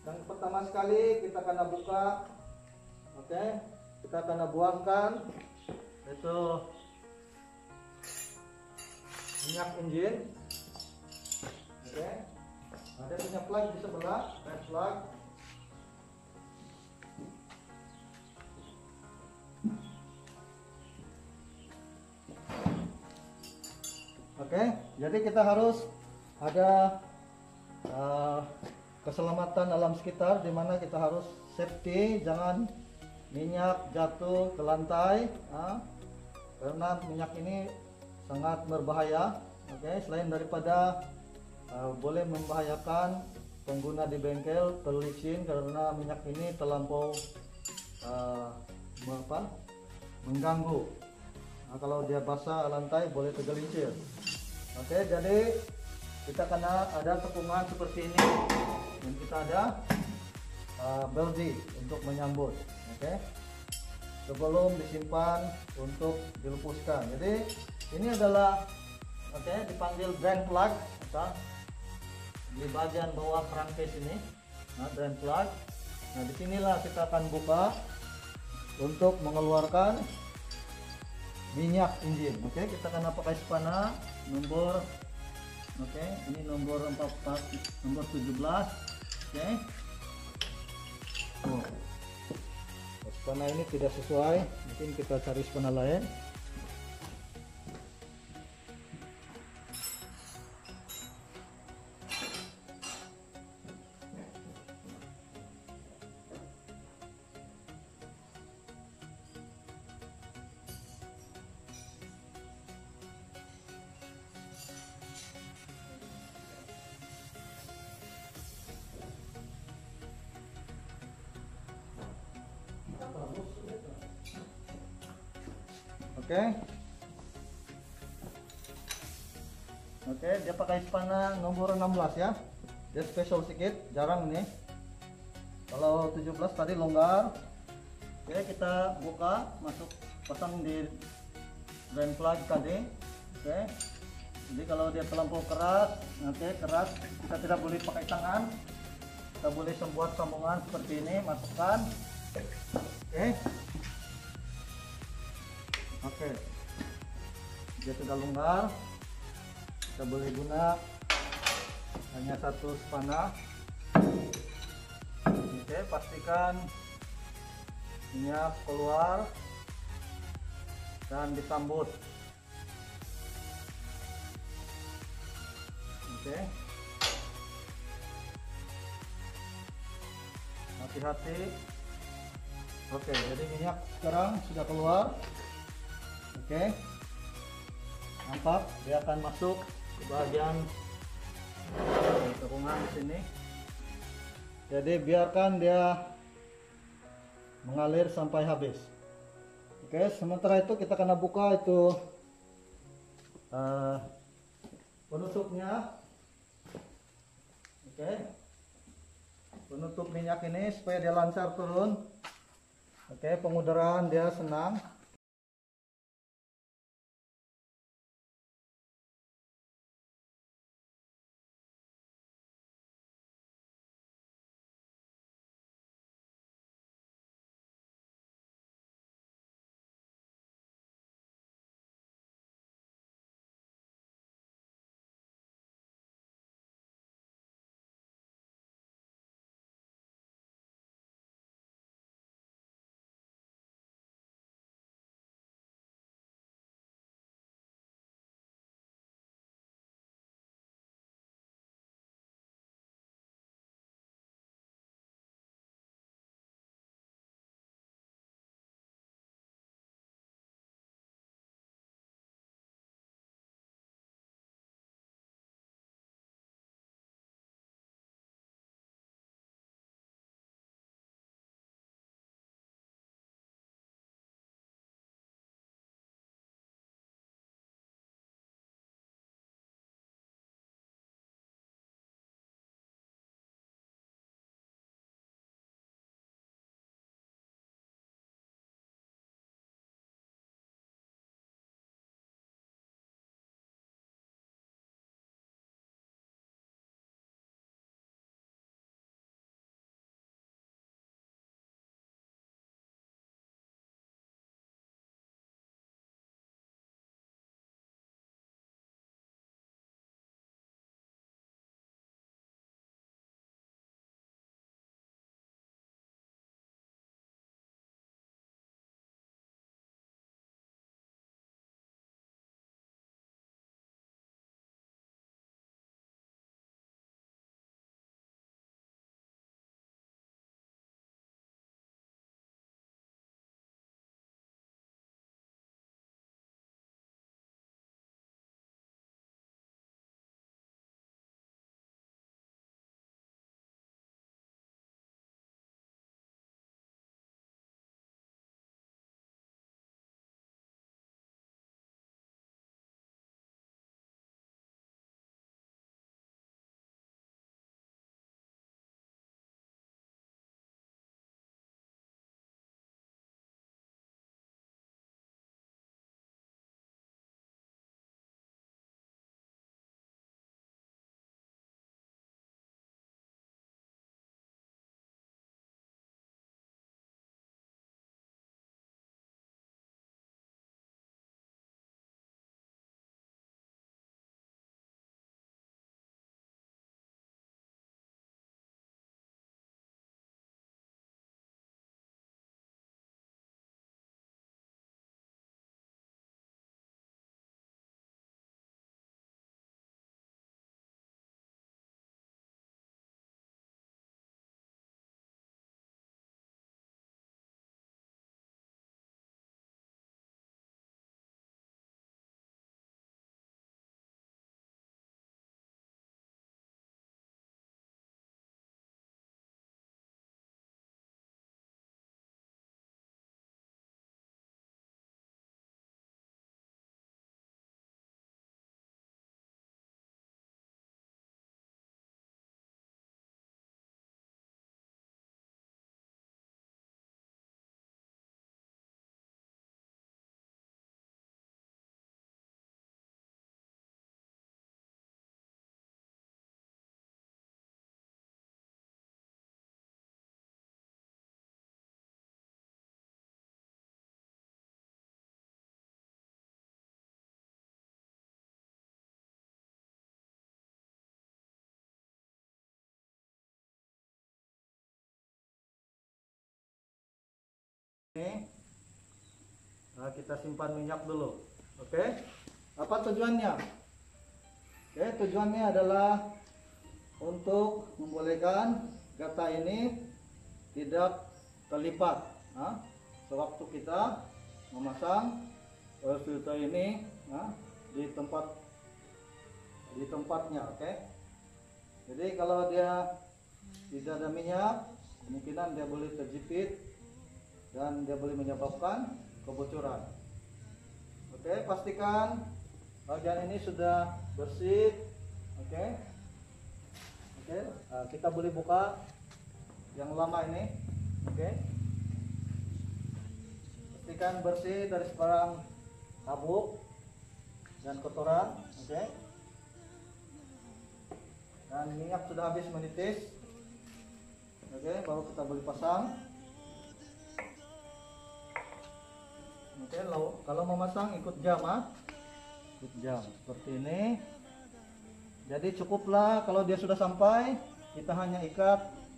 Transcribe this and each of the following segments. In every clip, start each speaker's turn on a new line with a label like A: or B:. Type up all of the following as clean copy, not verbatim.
A: Yang pertama sekali kita akan buka, oke, kita akan buangkan itu minyak engine, oke. Ada minyak plug di sebelah, red plug. Oke, jadi kita harus ada keselamatan alam sekitar, di mana kita harus safety, jangan minyak jatuh ke lantai, karena minyak ini sangat berbahaya. Oke, selain daripada boleh membahayakan pengguna di bengkel, terlicin karena minyak ini terlampau mengganggu. Nah, kalau dia basah lantai boleh tergelincir. Oke, jadi kita kena ada tepungan seperti ini, dan kita ada beldi untuk menyambut. Oke, sebelum disimpan untuk dilupuskan. Jadi ini adalah dipanggil drain plug, di bagian bawah crankcase ini. Nah, drain plug. Nah, disinilah kita akan buka untuk mengeluarkan minyak engine. Oke, kita akan pakai spana nomor, ini nomor 17. Oke. Spana ini tidak sesuai, mungkin kita cari spana lain. Oke, dia pakai spana nomor 16 ya. Dia special sedikit, jarang nih. Kalau 17 tadi longgar. Oke, kita buka, masuk, pasang di drain plug tadi. Oke. Jadi kalau dia terlampau keras, keras, kita tidak boleh pakai tangan. Kita boleh membuat sambungan seperti ini, masukkan. Oke. Dia sudah longgar. Kita boleh guna hanya satu spana. Oke, pastikan minyak keluar dan disambut. Oke, hati-hati. Oke, jadi minyak sekarang sudah keluar. Oke, nampak dia akan masuk ke bagian tepungan di sini. Jadi biarkan dia mengalir sampai habis. Oke, sementara itu kita akan buka itu penutupnya. Oke, penutup minyak ini supaya dia lancar turun. Oke, pengudaraan dia senang. Ini kita simpan minyak dulu. Oke. Apa tujuannya? Oke, tujuannya adalah untuk membolehkan getah ini tidak terlipat. Sewaktu kita memasang oil filter ini di tempatnya. Oke. Jadi kalau dia tidak ada minyak, kemungkinan dia boleh terjepit dan dia boleh menyebabkan kebocoran. Oke, pastikan bagian ini sudah bersih. Oke, kita boleh buka yang lama ini. Oke, pastikan bersih dari sebarang habuk dan kotoran. Oke, dan minyak sudah habis menitis. Oke, baru kita boleh pasang. Oke, kalau memasang ikut jam, ikut jam seperti ini. Jadi cukuplah kalau dia sudah sampai, kita hanya ikat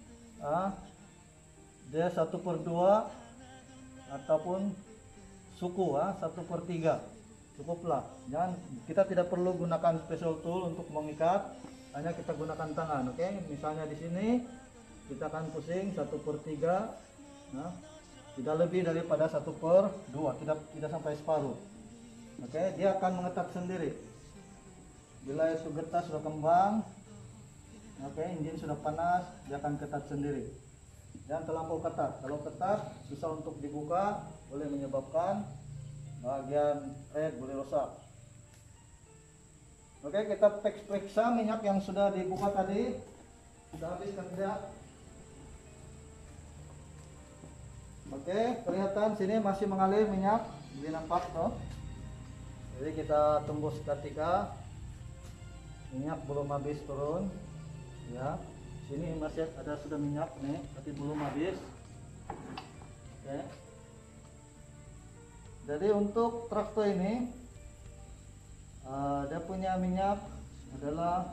A: dia 1/2 ataupun suku 1/3, cukuplah. Jangan, kita tidak perlu gunakan special tool untuk mengikat, hanya kita gunakan tangan. Oke, misalnya di sini kita akan pusing 1/3. Tidak lebih daripada 1/2, tidak sampai separuh. Oke, dia akan mengetat sendiri. Bila itu getah sudah kembang, oke, engine sudah panas, dia akan ketat sendiri. Jangan terlampau ketat. Kalau ketat susah untuk dibuka, boleh menyebabkan bagian thread boleh rusak. Oke, kita periksa minyak yang sudah dibuka tadi. Sudah habis tidak? Oke, kelihatan sini masih mengalir minyak, jadi nampak toh. Jadi kita tunggu seketika, minyak belum habis turun, ya. Sini masih ada sudah minyak nih, tapi belum habis. Oke. Jadi untuk traktor ini, dia punya minyak adalah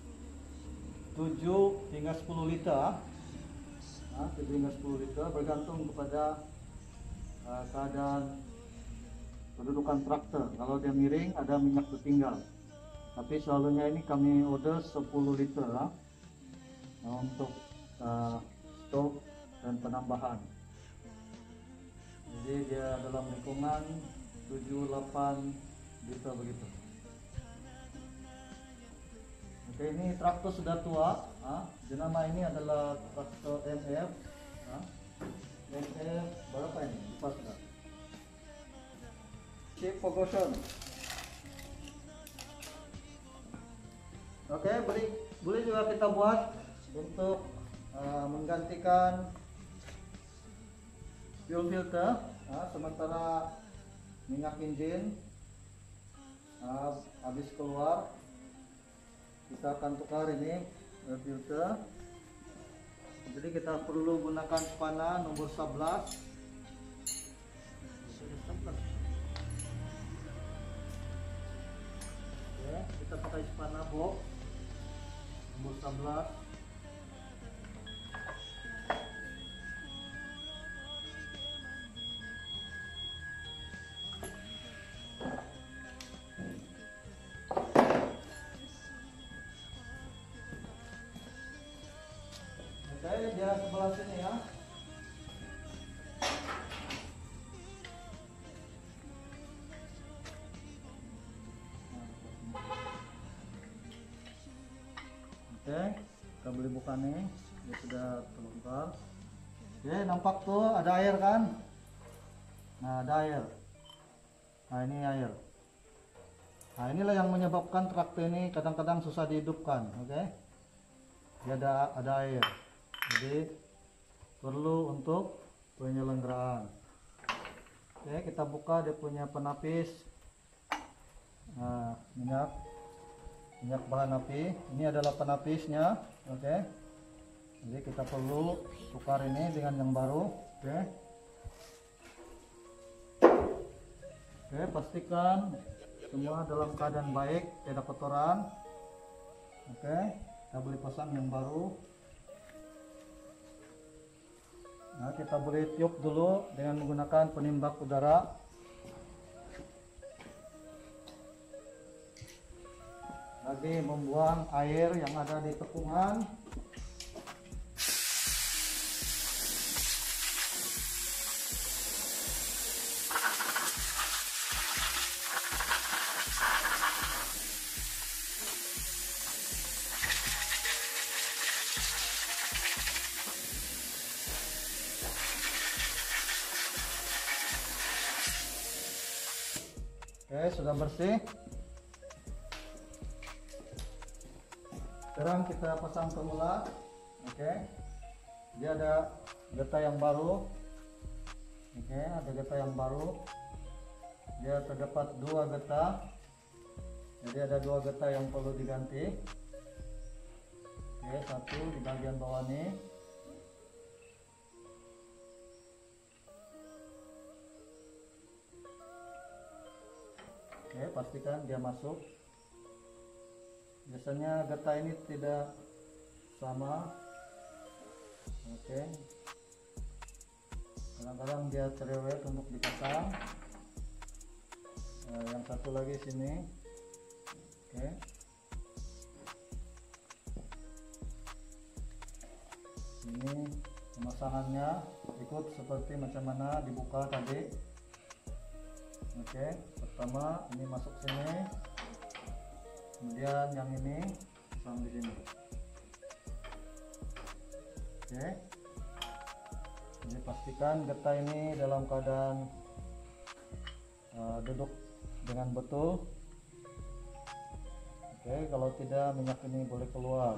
A: 7 hingga 10 liter. 7 hingga 10 liter bergantung kepada keadaan kedudukan traktor. Kalau dia miring ada minyak tertinggal, tapi selalunya ini kami order 10 liter untuk stok dan penambahan. Jadi dia dalam lingkungan 7-8 liter begitu. Oke, ini traktor sudah tua. Jenama ini adalah traktor MF. MF berapa ini? Lupa sudah. Chip Ferguson. Oke, boleh juga kita buat untuk menggantikan fuel filter. Sementara minyak engine habis keluar, kita akan tukar ini filter. Jadi kita perlu gunakan spana nomor 11. Oke, kita pakai spana box nomor 11. Oke, dia sebelah sini ya. Oke, kita boleh buka nih, dia sudah terlongkar. Oke, nampak tuh ada air kan? Nah, ada air. Nah, ini air. Nah, inilah yang menyebabkan traktor ini kadang-kadang susah dihidupkan. Oke, dia ada air. Jadi perlu untuk penyelenggaraan. Oke, kita buka dia punya penapis minyak bahan api. Ini adalah penapisnya. Oke, jadi kita perlu tukar ini dengan yang baru. Oke, pastikan semua dalam keadaan baik, tidak kotoran. Oke, kita boleh pasang yang baru. Oke, kita boleh tiup dulu dengan menggunakan penimbak udara. Lagi membuang air yang ada di tepungan. Oke, sudah bersih. Sekarang kita pasang semula. Oke, dia ada getah yang baru. Oke, ada getah yang baru. Dia terdapat 2 getah. Jadi ada 2 getah yang perlu diganti. Oke, satu di bagian bawah nih. Oke, pastikan dia masuk. Biasanya getah ini tidak sama. Oke, kadang-kadang dia cerewet untuk dipasang. Yang satu lagi sini. Oke, ini pemasangannya ikut seperti macam mana dibuka tadi. Oke, pertama ini masuk sini, kemudian yang ini pasang di sini. Oke, jadi pastikan getah ini dalam keadaan duduk dengan betul. Oke, kalau tidak minyak ini boleh keluar,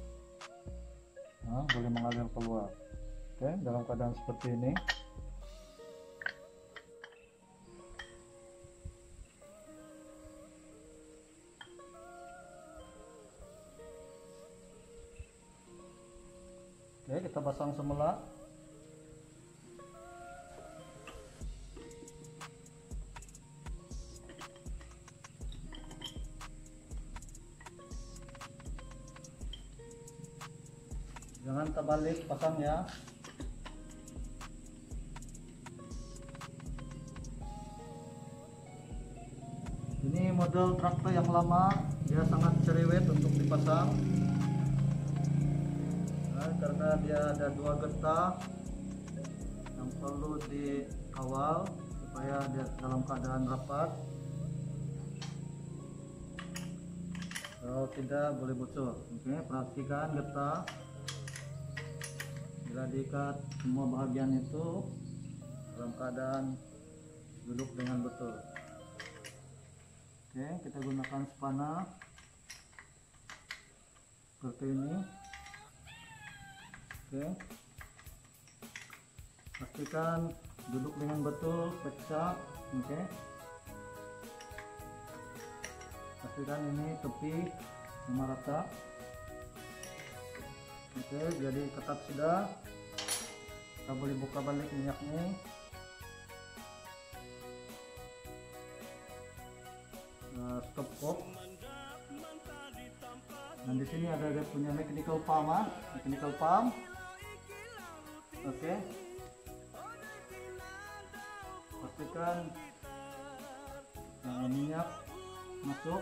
A: boleh mengalir keluar. Oke, dalam keadaan seperti ini. Oke, kita pasang semula. Jangan terbalik pasangnya. Ini model traktor yang lama, dia sangat cerewet untuk dipasang. Karena dia ada 2 getah yang perlu dikawal supaya dia dalam keadaan rapat. Kalau tidak boleh bocor. Oke, perhatikan getah. Bila diikat semua bahagian itu dalam keadaan duduk dengan betul. Oke, kita gunakan spana seperti ini. Oke, pastikan duduk dengan betul, periksa. Oke, pastikan ini tepi sama rata. Oke, jadi ketat sudah. Kita boleh buka balik minyaknya. Stop cock. Dan di sini ada dia punya mechanical pump, mechanical pump. Oke, pastikan minyak masuk.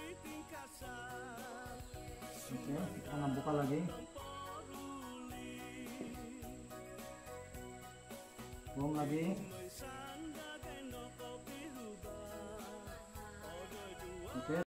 A: Oke, kita akan buka lagi. Belum lagi.